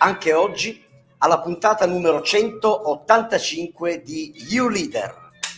anche oggi alla puntata numero 185 di You Leader.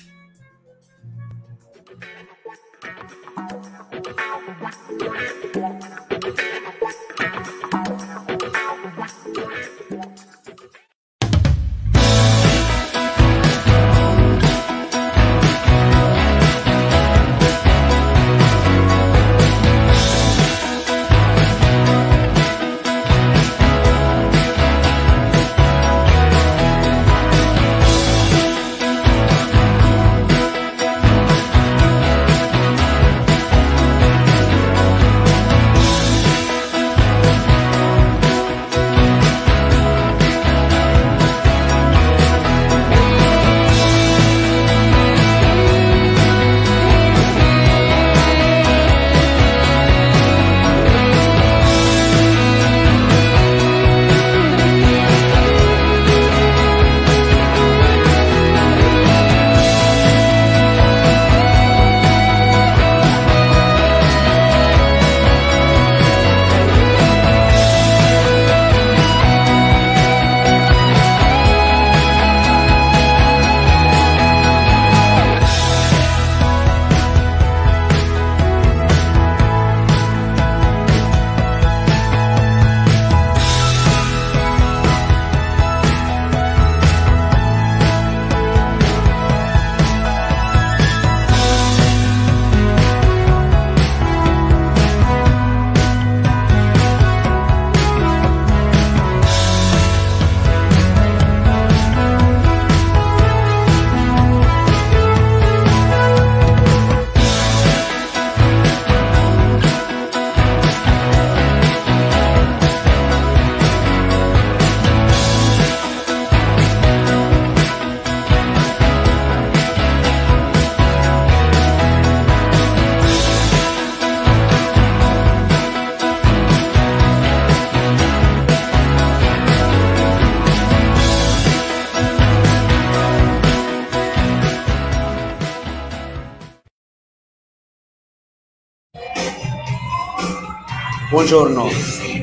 Buongiorno.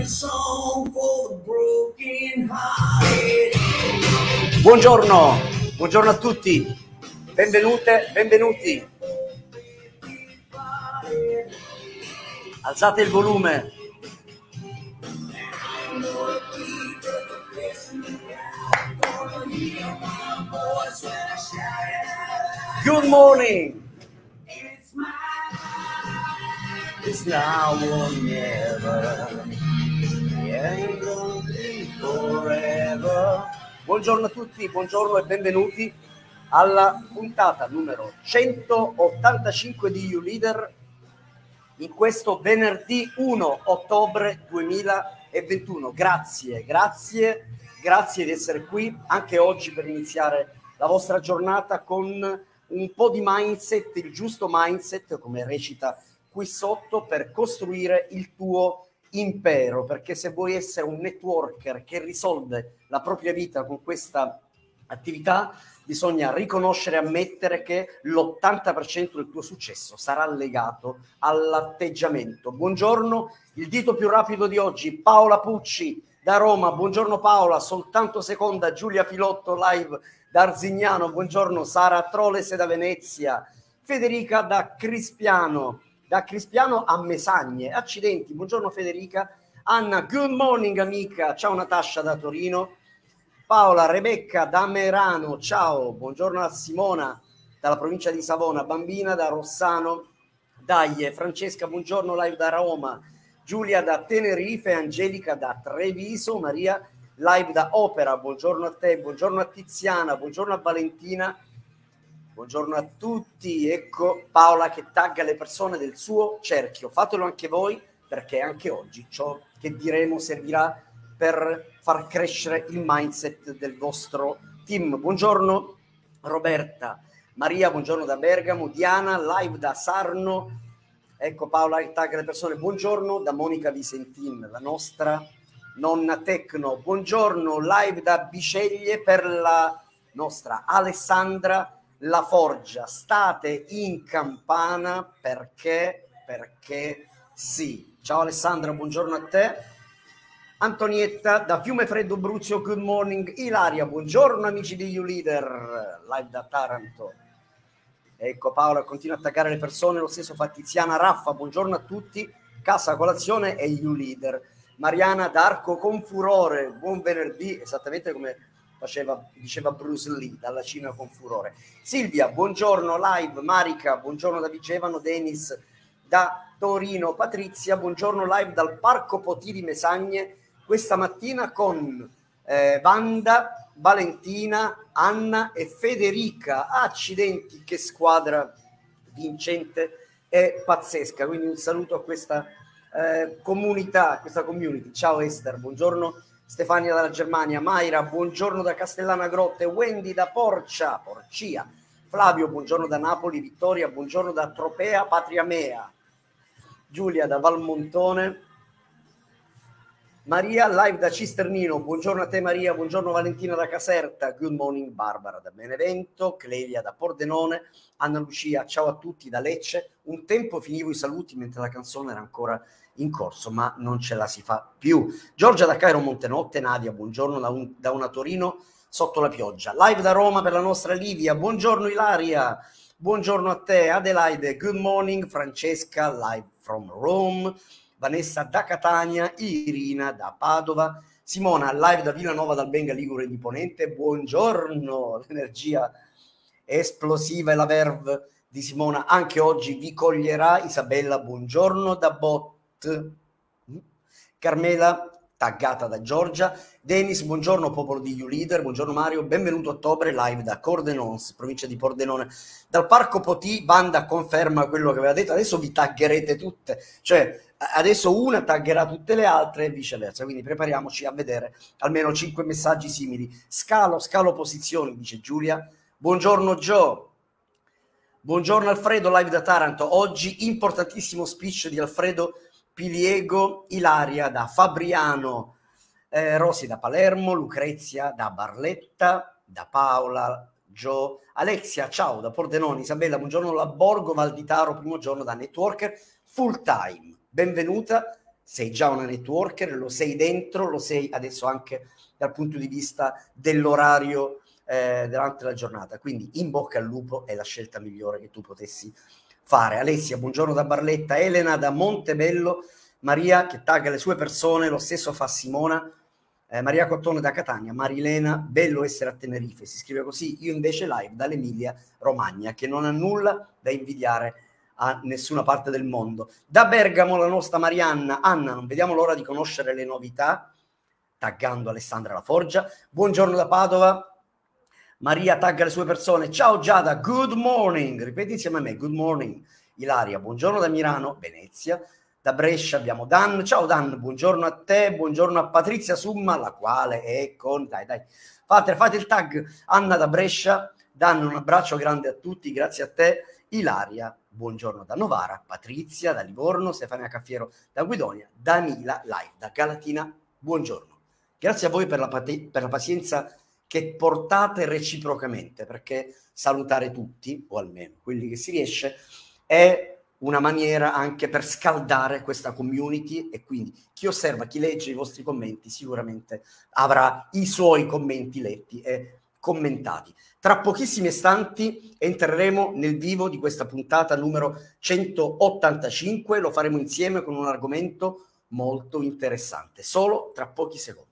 Buongiorno, buongiorno a tutti. Benvenute, benvenuti. Alzate il volume. Good morning. It's now or never, yeah, forever. Buongiorno a tutti, buongiorno e benvenuti alla puntata numero 185 di You Leader in questo venerdì 1 ottobre 2021. Grazie di essere qui anche oggi per iniziare la vostra giornata con un po' di mindset, il giusto mindset, come recita qui sotto, per costruire il tuo impero, perché se vuoi essere un networker che risolve la propria vita con questa attività, bisogna riconoscere e ammettere che l'80% del tuo successo sarà legato all'atteggiamento. Buongiorno, il dito più rapido di oggi, Paola Pucci da Roma. Buongiorno Paola, soltanto seconda. Giulia Filotto live da Arzignano. Buongiorno Sara Trolese da Venezia. Federica da Crispiano a Mesagne. Accidenti, buongiorno Federica. Anna, good morning amica. Ciao Natascia da Torino. Paola, Rebecca da Merano, ciao. Buongiorno a Simona dalla provincia di Savona. Bambina da Rossano. Dai, Francesca, buongiorno live da Roma. Giulia da Tenerife. Angelica da Treviso. Maria live da Opera. Buongiorno a te, buongiorno a Tiziana, buongiorno a Valentina. Buongiorno a tutti, ecco Paola che tagga le persone del suo cerchio. Fatelo anche voi, perché anche oggi ciò che diremo servirà per far crescere il mindset del vostro team. Buongiorno Roberta, Maria, buongiorno da Bergamo, Diana, live da Sarno. Ecco Paola che tagga le persone. Buongiorno da Monica Visentin, la nostra nonna Tecno. Buongiorno, live da Biceglie per la nostra Alessandra La Forgia. State in campana perché sì. Ciao Alessandra, buongiorno a te. Antonietta da Fiumefreddo Bruzio, good morning. Ilaria, buongiorno amici di YouLeader, live da Taranto. Ecco, Paola continua a attaccare le persone, lo stesso fa Tiziana Raffa, buongiorno a tutti, Casa Colazione e YouLeader. Mariana D'Arco con furore, buon venerdì, esattamente come diceva Bruce Lee, dalla Cina con furore. Silvia, buongiorno live. Marica, buongiorno da Vigevano. Denis da Torino. Patrizia, buongiorno live dal Parco Potiri Mesagne, questa mattina con Wanda, Valentina, Anna e Federica. Accidenti, che squadra vincente e pazzesca, quindi un saluto a questa comunità, questa community. Ciao Esther, buongiorno Stefania dalla Germania. Mayra, buongiorno da Castellana Grotte. Wendy da Porcia, Porcia. Flavio, buongiorno da Napoli. Vittoria, buongiorno da Tropea, Patria Mea. Giulia da Valmontone. Maria, live da Cisternino, buongiorno a te Maria, buongiorno Valentina da Caserta, good morning Barbara da Benevento, Clelia da Pordenone, Anna Lucia, ciao a tutti da Lecce. Un tempo finivo i saluti mentre la canzone era ancora in corso, ma non ce la si fa più. Giorgia da Cairo Montenotte, Nadia, buongiorno da una Torino sotto la pioggia. Live da Roma per la nostra Livia, buongiorno Ilaria, buongiorno a te. Adelaide, good morning. Francesca, live from Rome. Vanessa da Catania, Irina da Padova, Simona live da Villanova dal Benga Ligure di Ponente, buongiorno, l'energia esplosiva e la verve di Simona anche oggi vi coglierà. Isabella, buongiorno da Bot, Carmela taggata da Giorgia, Denis, buongiorno popolo di YouLeader, buongiorno Mario, benvenuto a ottobre live da Cordenons, provincia di Pordenone, dal Parco Potì. Banda conferma quello che aveva detto, adesso vi taggerete tutte, cioè adesso una taggerà tutte le altre e viceversa, quindi prepariamoci a vedere almeno 5 messaggi simili. Scalo posizioni, dice Giulia. Buongiorno Joe, buongiorno Alfredo, live da Taranto. Oggi importantissimo speech di Alfredo Piliego. Ilaria da Fabriano, Rosy da Palermo, Lucrezia da Barletta, da Paola, Joe, Alexia, ciao da Pordenone, Isabella, buongiorno da Borgo Valditaro, primo giorno da networker full time. Benvenuta, sei già una networker, lo sei dentro, lo sei adesso anche dal punto di vista dell'orario durante la giornata, quindi in bocca al lupo, è la scelta migliore che tu potessi fare. Alessia, buongiorno da Barletta, Elena da Montebello, Maria che tagga le sue persone, lo stesso fa Simona, Maria Cottone da Catania, Marilena, bello essere a Tenerife, si scrive così, io invece live dall'Emilia Romagna, che non ha nulla da invidiare a nessuna parte del mondo. Da Bergamo la nostra Marianna, Anna, non vediamo l'ora di conoscere le novità, taggando Alessandra Laforgia. Buongiorno da Padova, Maria tagga le sue persone, ciao Giada, good morning, ripeti insieme a me, good morning. Ilaria, buongiorno da Milano, Venezia. Da Brescia abbiamo Dan, ciao Dan, buongiorno a te, buongiorno a Patrizia Summa, la quale è con, dai, fate il tag, Anna da Brescia. Dan, un abbraccio grande a tutti, grazie a te. Ilaria, buongiorno da Novara, Patrizia da Livorno, Stefania Caffiero da Guidonia, Danila live da Galatina, buongiorno. Grazie a voi per la pazienza che portate reciprocamente, perché salutare tutti, o almeno quelli che si riesce, è una maniera anche per scaldare questa community, e quindi chi osserva, chi legge i vostri commenti sicuramente avrà i suoi commenti letti e commentati. Tra pochissimi istanti entreremo nel vivo di questa puntata numero 185, lo faremo insieme con un argomento molto interessante, solo tra pochi secondi.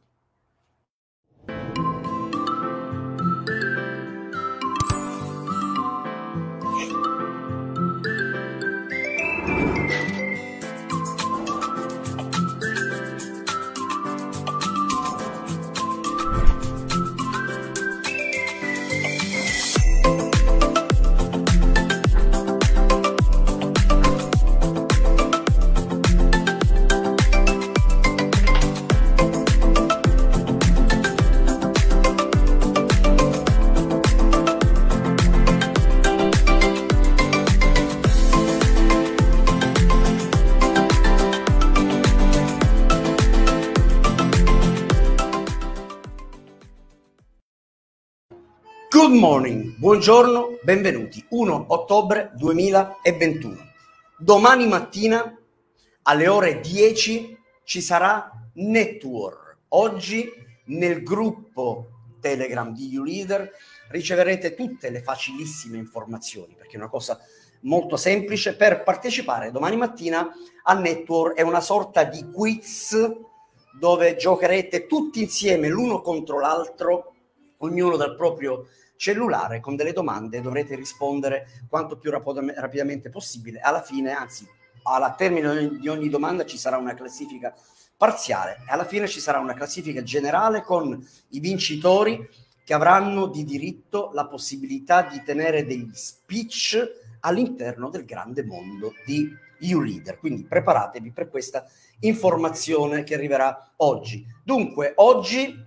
Good morning, buongiorno, benvenuti. 1 ottobre 2021. Domani mattina alle ore 10 ci sarà Network. Oggi nel gruppo Telegram di YouLeader riceverete tutte le facilissime informazioni, perché è una cosa molto semplice. Per partecipare domani mattina a Network è una sorta di quiz dove giocherete tutti insieme l'uno contro l'altro, ognuno dal proprio cellulare, con delle domande. Dovrete rispondere quanto più rapidamente possibile. Alla fine, anzi alla termine di ogni domanda, ci sarà una classifica parziale e alla fine ci sarà una classifica generale con i vincitori che avranno di diritto la possibilità di tenere degli speech all'interno del grande mondo di YouLeader. Quindi preparatevi per questa informazione che arriverà oggi. Dunque, oggi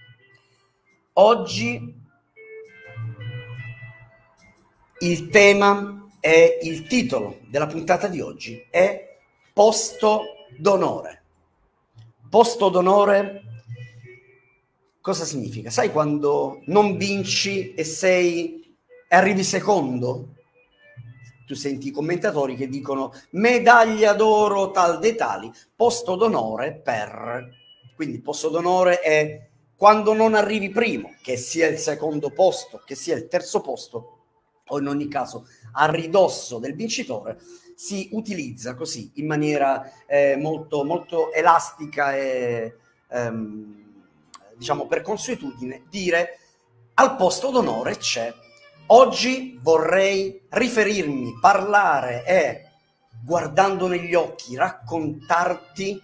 il tema e il titolo della puntata di oggi è Posto d'onore. Posto d'onore cosa significa? Sai quando non vinci e arrivi secondo? Tu senti i commentatori che dicono medaglia d'oro tal dei tali, posto d'onore per... Quindi posto d'onore è quando non arrivi primo, che sia il secondo posto, che sia il terzo posto, o in ogni caso a ridosso del vincitore, si utilizza così in maniera molto, molto elastica e diciamo per consuetudine dire al posto d'onore c'è. Oggi vorrei riferirmi, parlare e, guardando negli occhi, raccontarti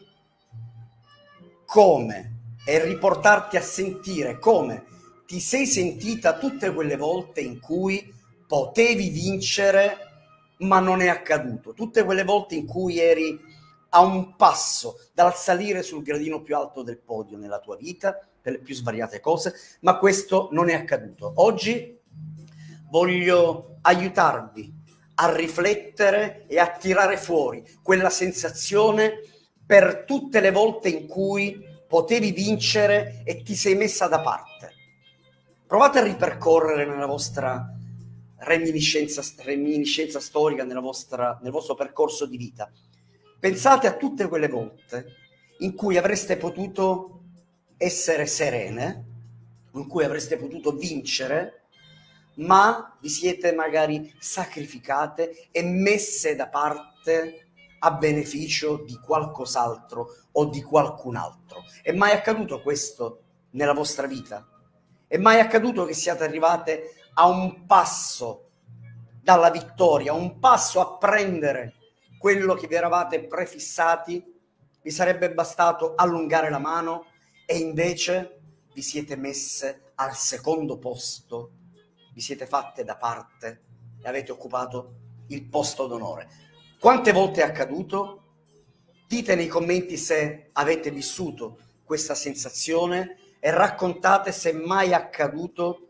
come e riportarti a sentire come ti sei sentita tutte quelle volte in cui potevi vincere ma non è accaduto, tutte quelle volte in cui eri a un passo dal salire sul gradino più alto del podio nella tua vita, per le più svariate cose, ma questo non è accaduto. Oggi voglio aiutarvi a riflettere e a tirare fuori quella sensazione per tutte le volte in cui potevi vincere e ti sei messa da parte. Provate a ripercorrere nella vostra reminiscenza storica, nel vostro percorso di vita. Pensate a tutte quelle volte in cui avreste potuto essere serene, in cui avreste potuto vincere, ma vi siete magari sacrificate e messe da parte a beneficio di qualcos'altro o di qualcun altro. È mai accaduto questo nella vostra vita? È mai accaduto che siate arrivate a un passo dalla vittoria, a un passo a prendere quello che vi eravate prefissati? Vi sarebbe bastato allungare la mano e invece vi siete messe al secondo posto, vi siete fatte da parte e avete occupato il posto d'onore. Quante volte è accaduto? Dite nei commenti se avete vissuto questa sensazione e raccontate se mai è accaduto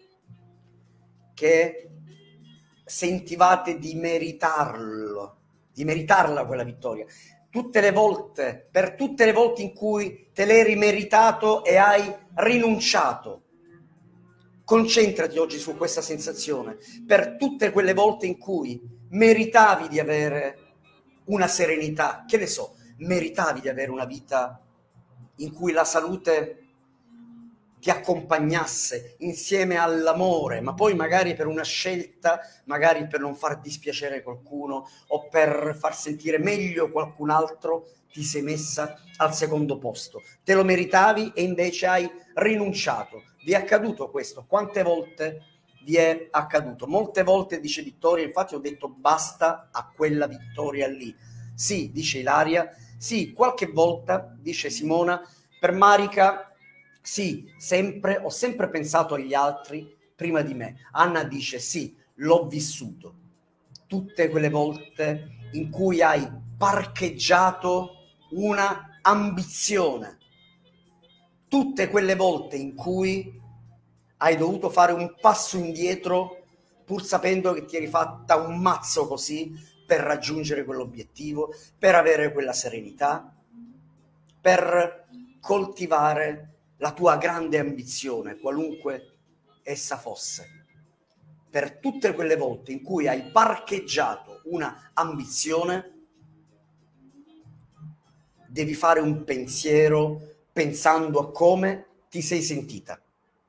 che sentivate di meritarla quella vittoria. Per tutte le volte in cui te l'eri meritato e hai rinunciato. Concentrati oggi su questa sensazione, per tutte quelle volte in cui meritavi di avere una serenità, che ne so, meritavi di avere una vita in cui la salute ti accompagnasse insieme all'amore, ma poi magari per una scelta, magari per non far dispiacere qualcuno o per far sentire meglio qualcun altro, ti sei messa al secondo posto. Te lo meritavi e invece hai rinunciato. Vi è accaduto questo? Quante volte vi è accaduto? Molte volte, dice Vittoria, infatti ho detto basta a quella vittoria lì. Sì, dice Ilaria, sì, qualche volta, dice Simona, per Marica, sì, ho sempre pensato agli altri prima di me. Anna dice sì, l'ho vissuto. Tutte quelle volte in cui hai parcheggiato una ambizione, tutte quelle volte in cui hai dovuto fare un passo indietro pur sapendo che ti eri fatta un mazzo così per raggiungere quell'obiettivo, per avere quella serenità, per coltivare la tua grande ambizione, qualunque essa fosse. Per tutte quelle volte in cui hai parcheggiato una ambizione, devi fare un pensiero pensando a come ti sei sentita.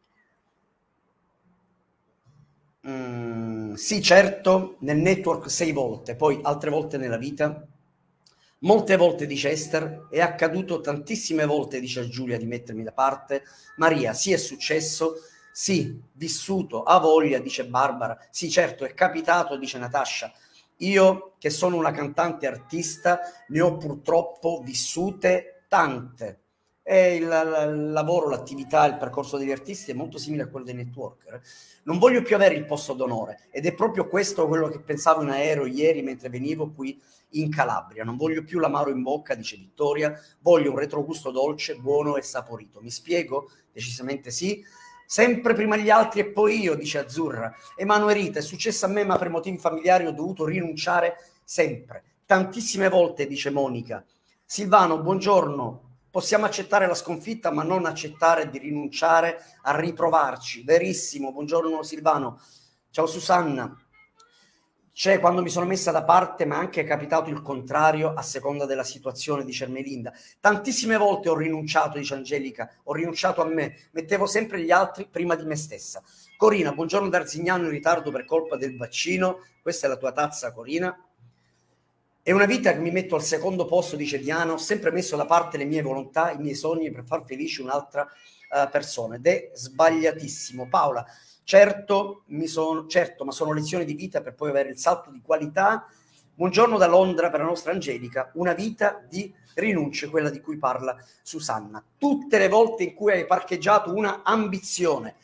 Sì, certo, nel network 6 volte, poi altre volte nella vita. Molte volte, dice Esther, è accaduto tantissime volte, dice Giulia, di mettermi da parte. Maria, sì, è successo, sì, vissuto, ha voglia, dice Barbara. Sì, certo, è capitato, dice Natascia. Io, che sono una cantante artista, ne ho purtroppo vissute tante. E il lavoro, l'attività, il percorso degli artisti è molto simile a quello dei networker. Non voglio più avere il posto d'onore, ed è proprio questo quello che pensavo in aereo ieri mentre venivo qui in Calabria. Non voglio più l'amaro in bocca, dice Vittoria, voglio un retrogusto dolce, buono e saporito. Mi spiego? Decisamente sì. Sempre prima gli altri e poi io, dice Azzurra. Emanuelita, è successo a me, ma per motivi familiari ho dovuto rinunciare sempre. Tantissime volte, dice Monica. Silvano, buongiorno. Possiamo accettare la sconfitta, ma non accettare di rinunciare a riprovarci. Verissimo. Buongiorno Silvano. Ciao Susanna. C'è quando mi sono messa da parte, ma anche è capitato il contrario a seconda della situazione, dice Ermelinda. Tantissime volte ho rinunciato, dice Angelica, ho rinunciato a me, mettevo sempre gli altri prima di me stessa. Corina, buongiorno da Arzignano in ritardo per colpa del vaccino. Questa è la tua tazza, Corina. È una vita che mi metto al secondo posto, dice Diana, ho sempre messo da parte le mie volontà, i miei sogni per far felice un'altra persona, ed è sbagliatissimo. Paola, certo, ma sono lezioni di vita per poi avere il salto di qualità. Buongiorno da Londra per la nostra Angelica, una vita di rinunce, quella di cui parla Susanna. Tutte le volte in cui hai parcheggiato una ambizione,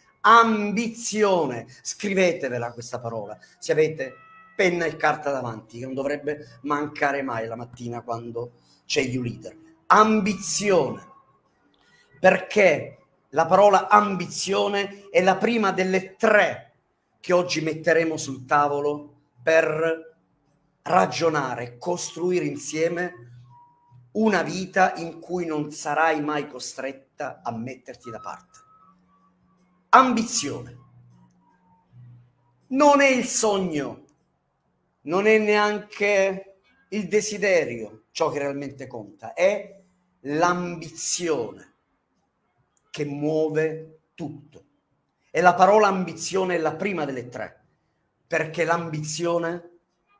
scrivetevela questa parola, se avete penna e carta davanti, che non dovrebbe mancare mai la mattina quando c'è YouLeader. Ambizione, perché la parola ambizione è la prima delle 3 che oggi metteremo sul tavolo per ragionare, costruire insieme una vita in cui non sarai mai costretta a metterti da parte. Ambizione non è il sogno, non è neanche il desiderio ciò che realmente conta, è l'ambizione che muove tutto. E la parola ambizione è la prima delle 3, perché l'ambizione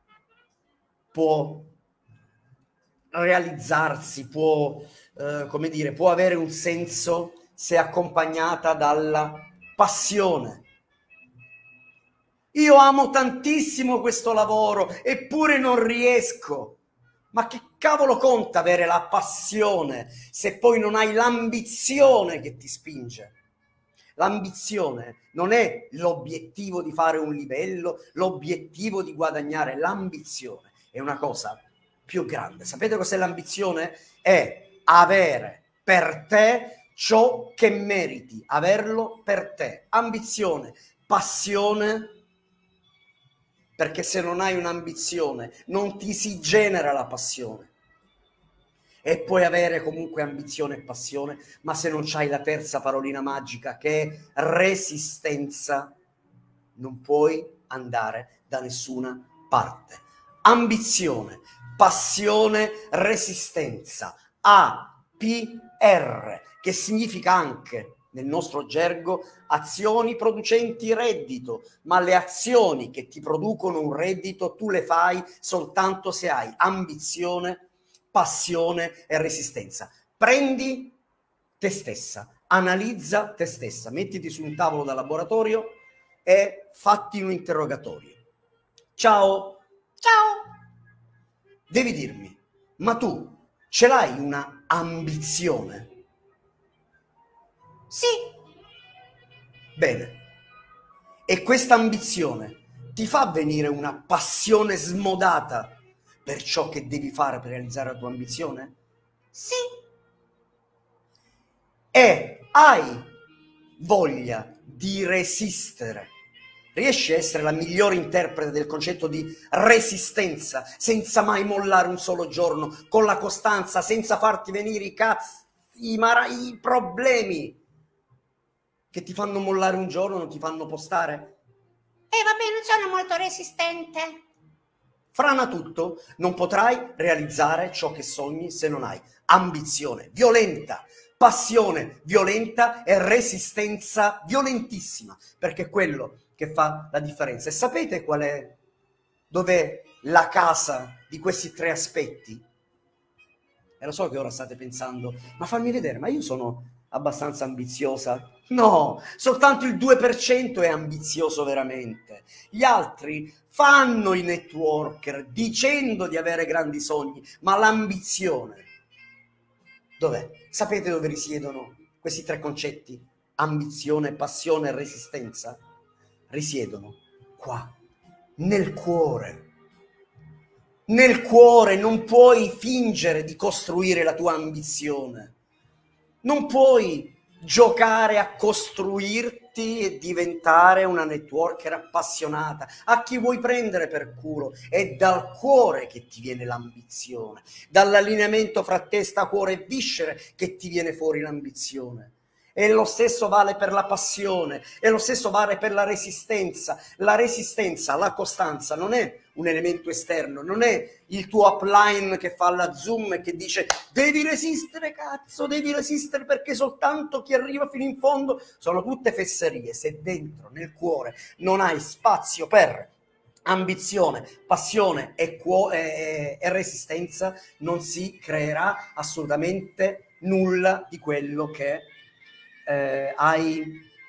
può realizzarsi, può, come dire, può avere un senso se accompagnata dalla passione. Io amo tantissimo questo lavoro, eppure non riesco. Ma che cavolo conta avere la passione se poi non hai l'ambizione che ti spinge? L'ambizione non è l'obiettivo di fare un livello, l'obiettivo di guadagnare. L'ambizione è una cosa più grande. Sapete cos'è l'ambizione? È avere per te ciò che meriti, averlo per te. Ambizione, passione, perché se non hai un'ambizione non ti si genera la passione. E puoi avere comunque ambizione e passione, ma se non c'hai la terza parolina magica che è resistenza, non puoi andare da nessuna parte. Ambizione, passione, resistenza. APR, che significa anche nel nostro gergo azioni producenti reddito, ma le azioni che ti producono un reddito tu le fai soltanto se hai ambizione, passione e resistenza. Prendi te stessa, analizza te stessa, mettiti su un tavolo da laboratorio e fatti un interrogatorio. Ciao, ciao. Devi dirmi, ma tu ce l'hai una ambizione? Sì. Bene. E questa ambizione ti fa venire una passione smodata per ciò che devi fare per realizzare la tua ambizione? Sì. E hai voglia di resistere? Riesci a essere la migliore interprete del concetto di resistenza, senza mai mollare un solo giorno, con la costanza, senza farti venire i problemi che ti fanno mollare un giorno, non ti fanno postare? Vabbè, non sono molto resistente. Frana tutto, non potrai realizzare ciò che sogni se non hai ambizione violenta, passione violenta e resistenza violentissima, perché è quello che fa la differenza. E sapete qual è, dov'è la casa di questi tre aspetti? E lo so che ora state pensando, ma fammi vedere, ma io sono abbastanza ambiziosa? No, soltanto il 2% è ambizioso veramente. Gli altri fanno i networker dicendo di avere grandi sogni, ma l'ambizione dov'è? Sapete dove risiedono questi tre concetti? Ambizione, passione e resistenza? Risiedono qua, nel cuore. Nel cuore non puoi fingere di costruire la tua ambizione. Non puoi giocare a costruirti e diventare una networker appassionata. A chi vuoi prendere per culo? È dal cuore che ti viene l'ambizione, dall'allineamento fra testa, cuore e viscere che ti viene fuori l'ambizione. E lo stesso vale per la passione, e lo stesso vale per la resistenza. La resistenza, la costanza non è un elemento esterno, non è il tuo upline che fa la zoom e che dice devi resistere cazzo, devi resistere perché soltanto chi arriva fino in fondo. Sono tutte fesserie. Se dentro, nel cuore, non hai spazio per ambizione, passione e resistenza, non si creerà assolutamente nulla di quello che hai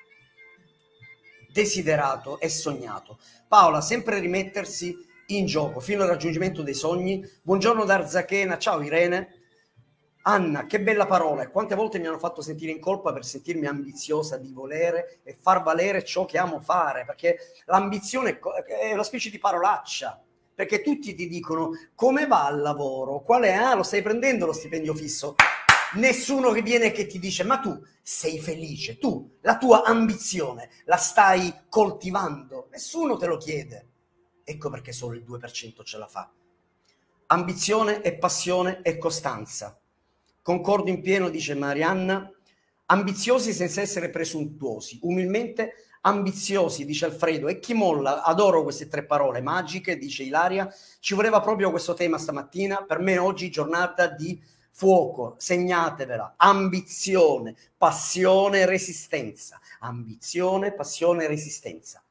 desiderato e sognato. Paola, sempre rimettersi in gioco fino al raggiungimento dei sogni. Buongiorno da Arzachena, ciao Irene. Anna, che bella parola, e quante volte mi hanno fatto sentire in colpa per sentirmi ambiziosa di volere e far valere ciò che amo fare, perché l'ambizione è una specie di parolaccia, perché tutti ti dicono come va al lavoro, qual è, lo stai prendendo lo stipendio fisso? Nessuno che viene e che ti dice ma tu sei felice, tu la tua ambizione la stai coltivando, nessuno te lo chiede. Ecco perché solo il 2% ce la fa. Ambizione e passione e costanza. Concordo in pieno, dice Marianna. Ambiziosi senza essere presuntuosi, umilmente ambiziosi, dice Alfredo. E chi molla? Adoro queste tre parole magiche, dice Ilaria. Ci voleva proprio questo tema stamattina. Per me oggi giornata di fuoco, segnatevela: ambizione, passione, resistenza. Ambizione, passione, resistenza.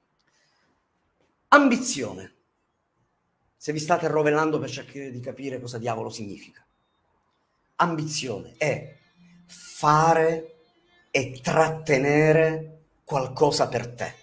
Ambizione. Se vi state rovellando per cercare di capire cosa diavolo significa. Ambizione è fare e trattenere qualcosa per te.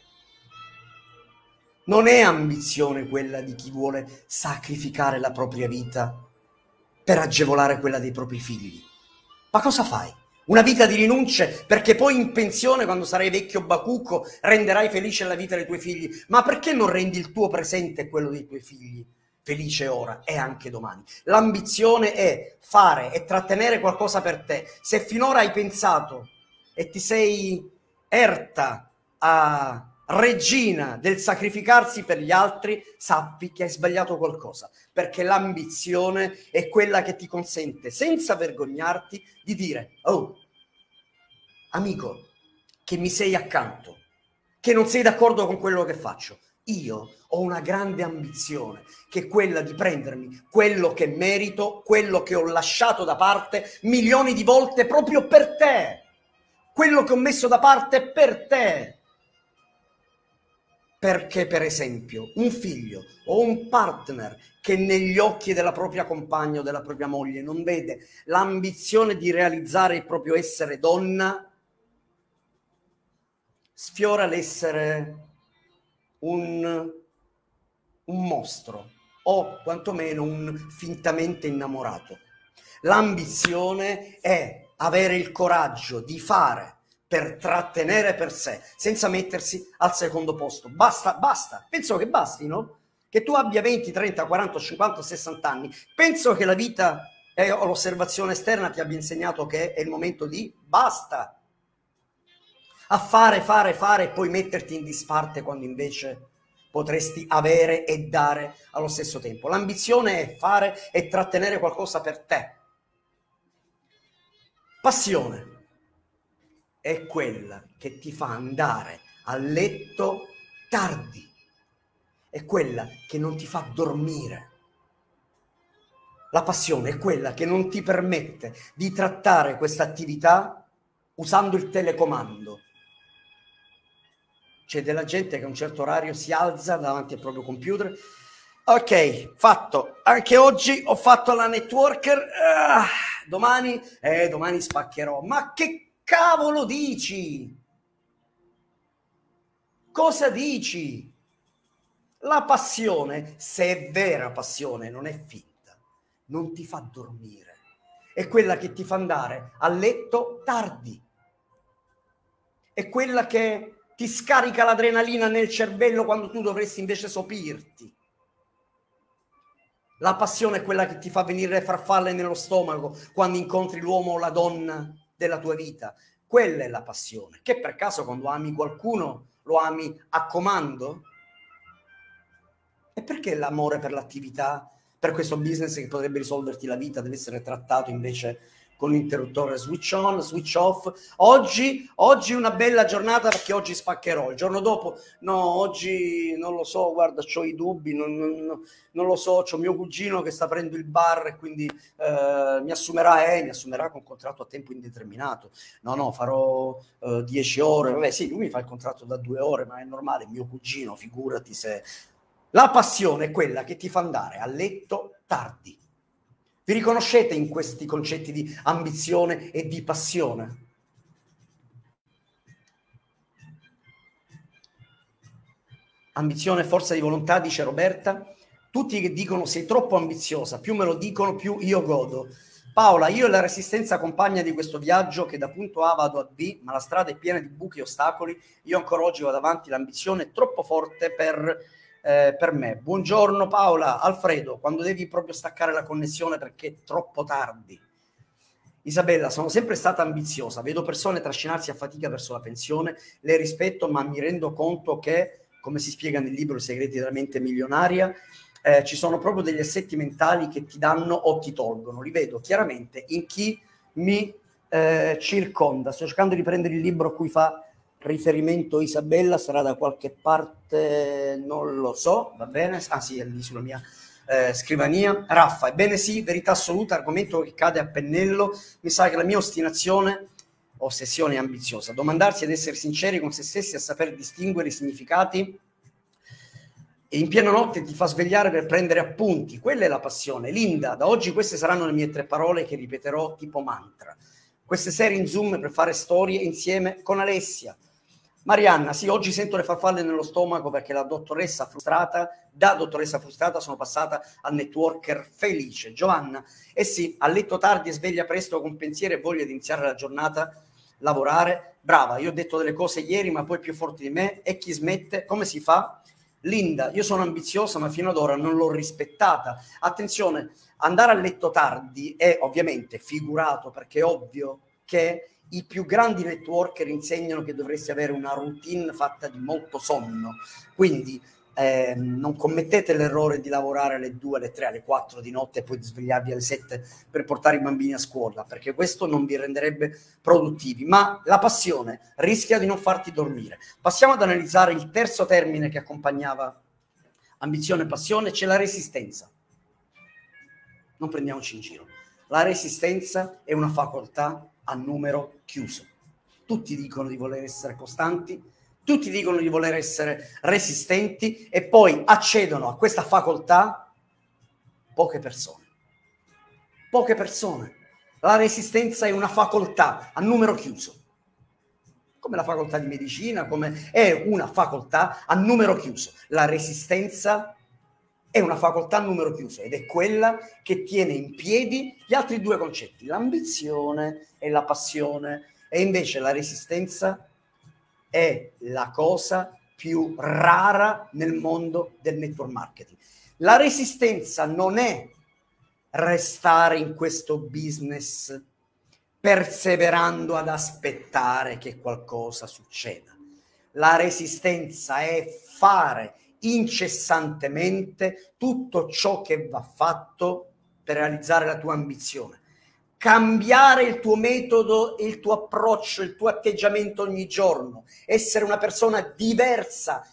Non è ambizione quella di chi vuole sacrificare la propria vita per agevolare quella dei propri figli. Ma cosa fai? Una vita di rinunce perché poi in pensione, quando sarai vecchio bacucco, renderai felice la vita dei tuoi figli. Ma perché non rendi il tuo presente e quello dei tuoi figli felice ora e anche domani? L'ambizione è fare e trattenere qualcosa per te. Se finora hai pensato e ti sei erta a regina del sacrificarsi per gli altri, sappi che hai sbagliato qualcosa, perché l'ambizione è quella che ti consente, senza vergognarti, di dire: oh, amico, che mi sei accanto, che non sei d'accordo con quello che faccio, io ho una grande ambizione, che è quella di prendermi quello che merito, quello che ho lasciato da parte milioni di volte proprio per te, quello che ho messo da parte per te. Perché, per esempio, un figlio o un partner che negli occhi della propria compagna o della propria moglie non vede l'ambizione di realizzare il proprio essere donna, sfiora l'essere un mostro o quantomeno un fintamente innamorato. L'ambizione è avere il coraggio di fare per trattenere per sé, senza mettersi al secondo posto. Basta, basta. Penso che basti, no? Che tu abbia 20, 30, 40, 50, 60 anni. Penso che la vita o l'osservazione esterna ti abbia insegnato che è il momento di basta. A fare e poi metterti in disparte quando invece potresti avere e dare allo stesso tempo. L'ambizione è fare e trattenere qualcosa per te. Passione è quella che ti fa andare a letto tardi, è quella che non ti fa dormire. La passione è quella che non ti permette di trattare questa attività usando il telecomando. C'è della gente che a un certo orario si alza davanti al proprio computer. Ok, fatto. Anche oggi ho fatto la networker. Domani spaccherò. Ma che cavolo dici? Cosa dici? La passione, se è vera passione, non è finta, non ti fa dormire. È quella che ti fa andare a letto tardi. È quella che ti scarica l'adrenalina nel cervello quando tu dovresti invece sopirti. La passione è quella che ti fa venire le farfalle nello stomaco quando incontri l'uomo o la donna della tua vita. Quella è la passione. Che per caso quando ami qualcuno lo ami a comando? E perché l'amore per l'attività, per questo business che potrebbe risolverti la vita, deve essere trattato invece con l'interruttore switch on, switch off? Oggi una bella giornata perché oggi spaccherò, il giorno dopo no, oggi non lo so, guarda, ho i dubbi, non lo so, c'ho mio cugino che sta aprendo il bar e quindi mi assumerà con contratto a tempo indeterminato. No, farò 10 ore, vabbè sì, lui mi fa il contratto da 2 ore, ma è normale, mio cugino, figurati se... La passione è quella che ti fa andare a letto tardi. Vi riconoscete in questi concetti di ambizione e di passione? Ambizione e forza di volontà, dice Roberta. Tutti che dicono sei troppo ambiziosa, più me lo dicono, più io godo. Paola, io e la resistenza compagna di questo viaggio che da punto A vado a B, ma la strada è piena di buchi e ostacoli, io ancora oggi vado avanti, l'ambizione è troppo forte per me. Buongiorno Paola. Alfredo, quando devi proprio staccare la connessione perché è troppo tardi. Isabella, sono sempre stata ambiziosa, vedo persone trascinarsi a fatica verso la pensione, le rispetto, ma mi rendo conto che, come si spiega nel libro I segreti della mente milionaria, ci sono proprio degli assetti mentali che ti danno o ti tolgono. Li vedo chiaramente in chi mi circonda. Sto cercando di prendere il libro a cui fa riferimento Isabella, sarà da qualche parte, non lo so, va bene? Ah sì, è lì sulla mia scrivania. Raffa, ebbene sì, verità assoluta, argomento che cade a pennello, mi sa che la mia ossessione è ambiziosa, domandarsi ed essere sinceri con se stessi, a saper distinguere i significati, e in piena notte ti fa svegliare per prendere appunti, quella è la passione. Linda, da oggi queste saranno le mie 3 parole che ripeterò tipo mantra. Queste serie in Zoom per fare storie insieme con Alessia. Marianna, sì, oggi sento le farfalle nello stomaco perché da dottoressa frustrata sono passata a networker felice. Giovanna, eh sì, a letto tardi e sveglia presto con pensiero e voglia di iniziare la giornata, lavorare. Brava, io ho detto delle cose ieri, ma poi più forti di me. E chi smette? Come si fa? Linda, io sono ambiziosa, ma fino ad ora non l'ho rispettata. Attenzione, andare a letto tardi è ovviamente figurato, perché è ovvio che i più grandi networker insegnano che dovresti avere una routine fatta di molto sonno, quindi non commettete l'errore di lavorare alle 2, alle 3, alle 4 di notte e poi di svegliarvi alle 7 per portare i bambini a scuola, perché questo non vi renderebbe produttivi, ma la passione rischia di non farti dormire. Passiamo ad analizzare il terzo termine che accompagnava ambizione e passione, c'è la resistenza. Non prendiamoci in giro. La resistenza è una facoltà a numero chiuso. Tutti dicono di voler essere costanti, tutti dicono di voler essere resistenti e poi accedono a questa facoltà poche persone. Poche persone. La resistenza è una facoltà a numero chiuso. Come la facoltà di medicina, come è una facoltà a numero chiuso. La resistenza è una facoltà a numero chiuso ed è quella che tiene in piedi gli altri 2 concetti, l'ambizione e la passione. E invece la resistenza è la cosa più rara nel mondo del network marketing. La resistenza non è restare in questo business perseverando ad aspettare che qualcosa succeda. La resistenza è fare incessantemente tutto ciò che va fatto per realizzare la tua ambizione. Cambiare il tuo metodo, il tuo approccio, il tuo atteggiamento ogni giorno, essere una persona diversa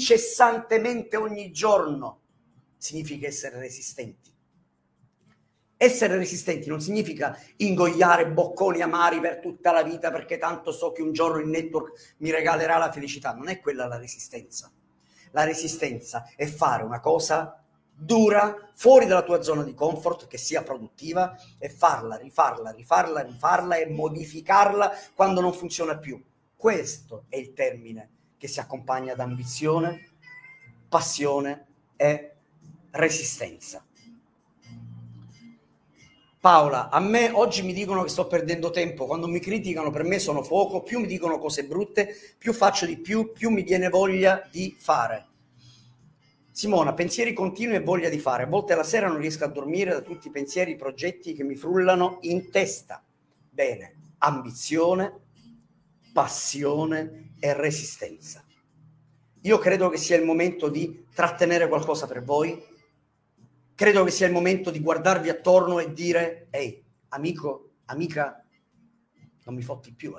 incessantemente ogni giorno, significa essere resistenti. Essere resistenti non significa ingoiare bocconi amari per tutta la vita perché tanto so che un giorno il network mi regalerà la felicità. Non è quella la resistenza. La resistenza è fare una cosa dura, fuori dalla tua zona di comfort, che sia produttiva, e farla, rifarla e modificarla quando non funziona più. Questo è il termine che si accompagna ad ambizione, passione e resistenza. Paola, a me oggi mi dicono che sto perdendo tempo, quando mi criticano per me sono fuoco, più mi dicono cose brutte, più faccio di più mi viene voglia di fare. Simona, pensieri continui e voglia di fare, a volte la sera non riesco a dormire da tutti i pensieri, i progetti che mi frullano in testa. Bene, ambizione, passione e resistenza. Io credo che sia il momento di trattenere qualcosa per voi. Credo che sia il momento di guardarvi attorno e dire: ehi, amico, amica, non mi fotti più,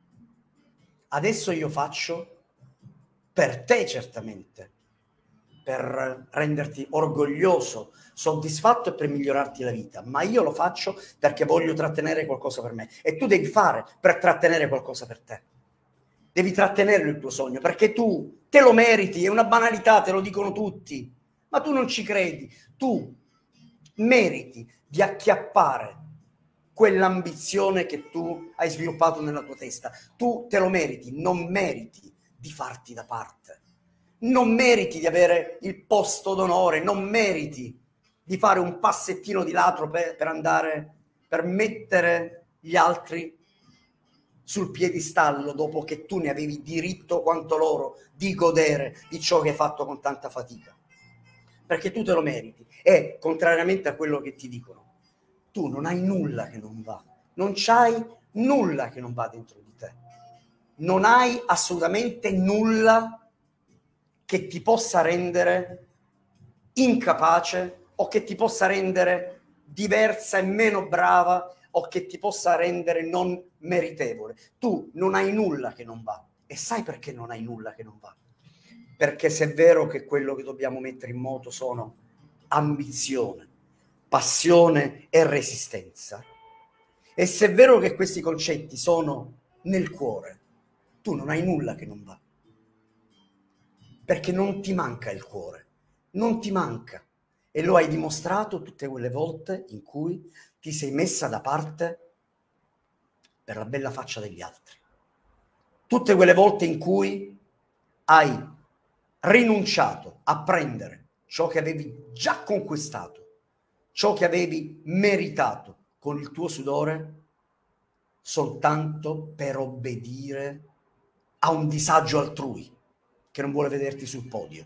Adesso io faccio per te, certamente, per renderti orgoglioso, soddisfatto e per migliorarti la vita, ma io lo faccio perché voglio trattenere qualcosa per me e tu devi fare per trattenere qualcosa per te. Devi trattenere il tuo sogno perché tu te lo meriti, è una banalità, te lo dicono tutti, ma tu non ci credi. Tu meriti di acchiappare quell'ambizione che tu hai sviluppato nella tua testa. Tu te lo meriti, non meriti di farti da parte. Non meriti di avere il posto d'onore, non meriti di fare un passettino di lato per mettere gli altri sul piedistallo dopo che tu ne avevi diritto quanto loro di godere di ciò che hai fatto con tanta fatica. Perché tu te lo meriti e, contrariamente a quello che ti dicono, tu non hai nulla che non va, non c'hai nulla che non va dentro di te, non hai assolutamente nulla che ti possa rendere incapace o che ti possa rendere diversa e meno brava o che ti possa rendere non meritevole. Tu non hai nulla che non va. E sai perché non hai nulla che non va? Perché se è vero che quello che dobbiamo mettere in moto sono ambizione, passione e resistenza, e se è vero che questi concetti sono nel cuore, tu non hai nulla che non va. Perché non ti manca il cuore, non ti manca. E lo hai dimostrato tutte quelle volte in cui ti sei messa da parte per la bella faccia degli altri. Tutte quelle volte in cui hai rinunciato a prendere ciò che avevi già conquistato, ciò che avevi meritato con il tuo sudore, soltanto per obbedire a un disagio altrui che non vuole vederti sul podio.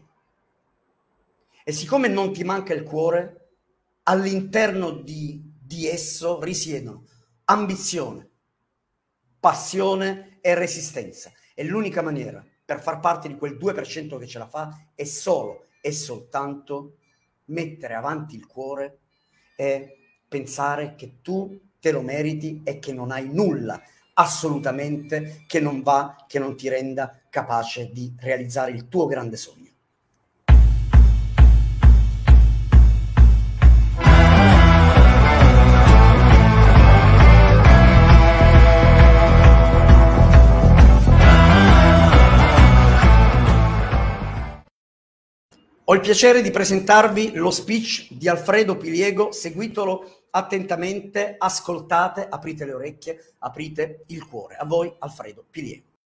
E siccome non ti manca il cuore, all'interno di esso risiedono ambizione, passione e resistenza. E l'unica maniera per far parte di quel 2% che ce la fa è solo e soltanto mettere avanti il cuore e pensare che tu te lo meriti e che non hai nulla assolutamente che non va, che non ti renda capace di realizzare il tuo grande sogno. Ho il piacere di presentarvi lo speech di Alfredo Piliego, seguitelo attentamente, ascoltate, aprite le orecchie, aprite il cuore. A voi Alfredo Piliego.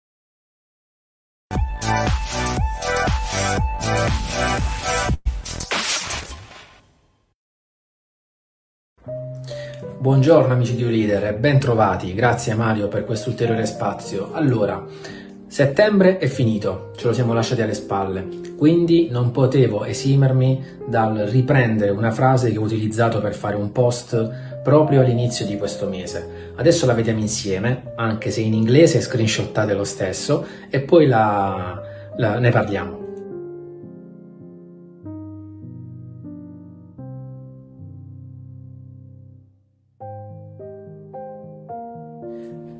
Buongiorno amici di Uleader e ben trovati, grazie Mario per questo ulteriore spazio. Allora, settembre è finito, ce lo siamo lasciati alle spalle, quindi non potevo esimermi dal riprendere una frase che ho utilizzato per fare un post proprio all'inizio di questo mese. Adesso la vediamo insieme, anche se in inglese screenshottate lo stesso, e poi ne parliamo.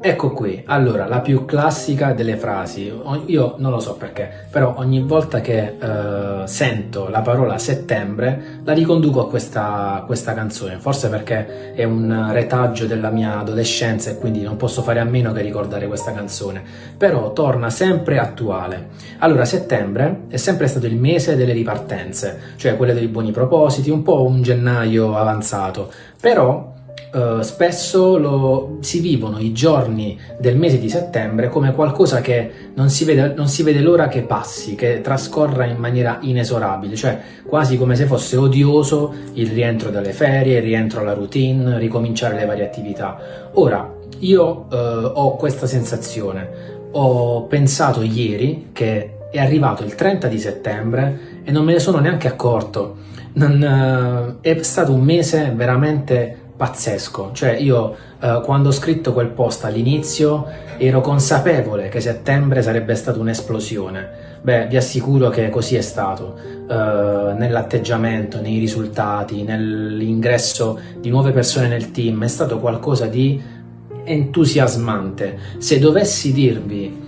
Ecco qui, allora, la più classica delle frasi. Io non lo so perché, però ogni volta che sento la parola settembre la riconduco a questa canzone, forse perché è un retaggio della mia adolescenza e quindi non posso fare a meno che ricordare questa canzone, però torna sempre attuale. Allora, settembre è sempre stato il mese delle ripartenze, cioè quelle dei buoni propositi, un po' un gennaio avanzato, però spesso si vivono i giorni del mese di settembre come qualcosa che non si vede l'ora che passi, che trascorra in maniera inesorabile, cioè quasi come se fosse odioso il rientro dalle ferie, il rientro alla routine, ricominciare le varie attività. Ora, io ho questa sensazione, ho pensato ieri che è arrivato il 30 di settembre e non me ne sono neanche accorto. È stato un mese veramente pazzesco, cioè io quando ho scritto quel post all'inizio ero consapevole che settembre sarebbe stata un'esplosione. Beh, vi assicuro che così è stato, nell'atteggiamento, nei risultati, nell'ingresso di nuove persone nel team, è stato qualcosa di entusiasmante. Se dovessi dirvi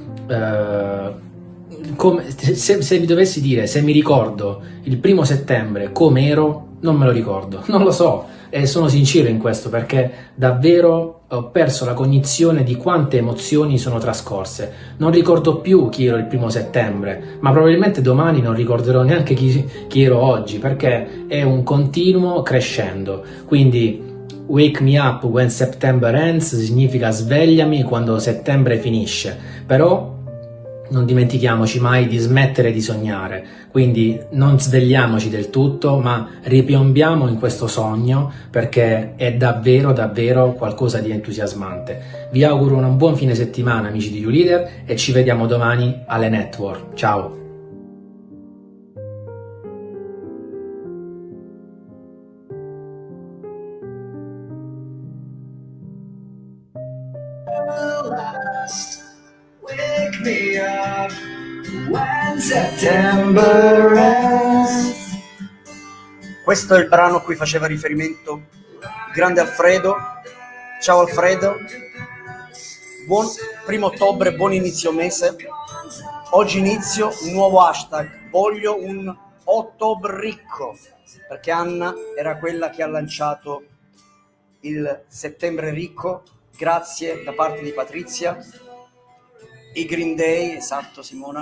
se vi dovessi dire se mi ricordo il 1° settembre come ero, non me lo ricordo, non lo so, e sono sincero in questo perché davvero ho perso la cognizione di quante emozioni sono trascorse. Non ricordo più chi ero il 1° settembre, ma probabilmente domani non ricorderò neanche chi ero oggi, perché è un continuo crescendo. Quindi wake me up when September ends significa svegliami quando settembre finisce, però non dimentichiamoci mai di smettere di sognare, quindi non svegliamoci del tutto, ma ripiombiamo in questo sogno perché è davvero davvero qualcosa di entusiasmante. Vi auguro un buon fine settimana, amici di YouLeader, e ci vediamo domani alle Network. Ciao! Wake me up when September ends. Questo è il brano a cui faceva riferimento grande Alfredo. Ciao Alfredo, buon 1° ottobre, buon inizio mese. Oggi inizio un nuovo hashtag, voglio un ottobre ricco, perché Anna era quella che ha lanciato il settembre ricco. Grazie da parte di Patrizia. I Green Day, esatto Simona.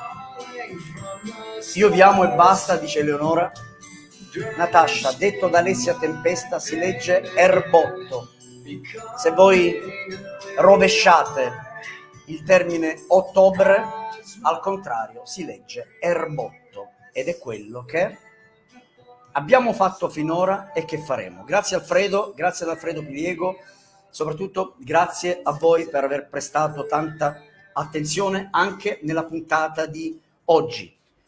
Io vi amo e basta, dice Eleonora. Natascia, detto da Alessia Tempesta, si legge erbotto. Se voi rovesciate il termine ottobre, al contrario, si legge erbotto, ed è quello che abbiamo fatto finora e che faremo. Grazie Alfredo, grazie ad Alfredo Piliego, soprattutto grazie a voi per aver prestato tanta attenzione anche nella puntata di oggi.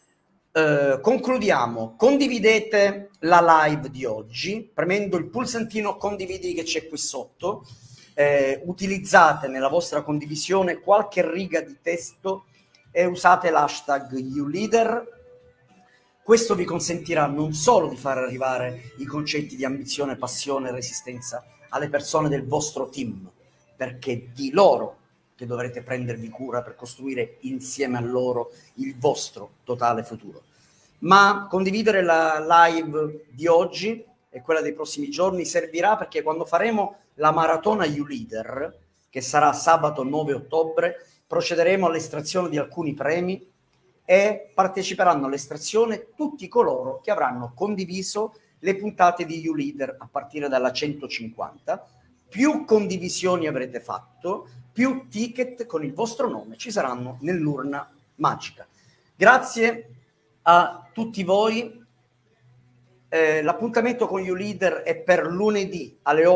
Concludiamo, condividete la live di oggi premendo il pulsantino condividi che c'è qui sotto, utilizzate nella vostra condivisione qualche riga di testo e usate l'hashtag YouLeader. Questo vi consentirà non solo di far arrivare i concetti di ambizione, passione e resistenza alle persone del vostro team, perché è di loro che dovrete prendervi cura per costruire insieme a loro il vostro totale futuro. Ma condividere la live di oggi e quella dei prossimi giorni servirà perché quando faremo la maratona YouLeader, che sarà sabato 9 ottobre, procederemo all'estrazione di alcuni premi e parteciperanno all'estrazione tutti coloro che avranno condiviso le puntate di YouLeader a partire dalla 150. Più condivisioni avrete fatto, più ticket con il vostro nome ci saranno nell'urna magica. Grazie a tutti voi. L'appuntamento con YouLeader è per lunedì alle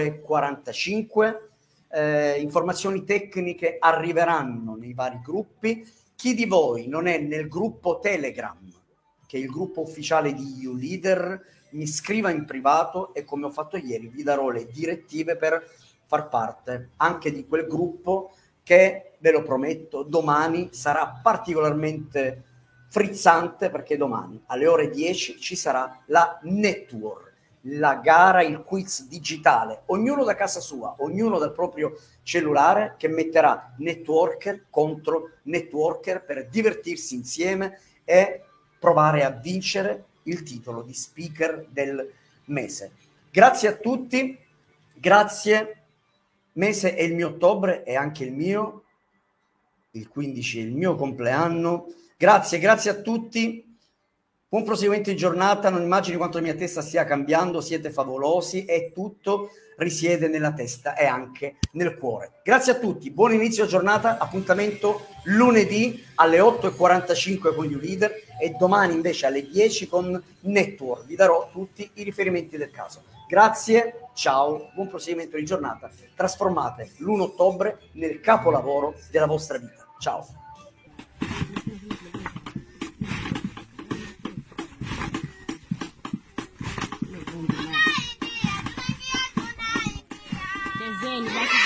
8:45. Informazioni tecniche arriveranno nei vari gruppi. Chi di voi non è nel gruppo Telegram, che è il gruppo ufficiale di YouLeader, mi scriva in privato e, come ho fatto ieri, vi darò le direttive per far parte anche di quel gruppo che, ve lo prometto, domani sarà particolarmente frizzante, perché domani alle ore 10 ci sarà la network, la gara, il quiz digitale, ognuno da casa sua, ognuno dal proprio cellulare, che metterà networker contro networker per divertirsi insieme e provare a vincere il titolo di speaker del mese. Grazie a tutti, grazie. Mese è il mio ottobre, è anche il mio, il 15 è il mio compleanno. Grazie a tutti. Buon proseguimento di giornata, non immagini quanto la mia testa stia cambiando, siete favolosi e tutto risiede nella testa e anche nel cuore. Grazie a tutti, buon inizio giornata, appuntamento lunedì alle 8:45 con YouLeader e domani invece alle 10 con Network. Vi darò tutti i riferimenti del caso. Grazie, ciao, buon proseguimento di giornata. Trasformate l'1 ottobre nel capolavoro della vostra vita. Ciao. Desenho,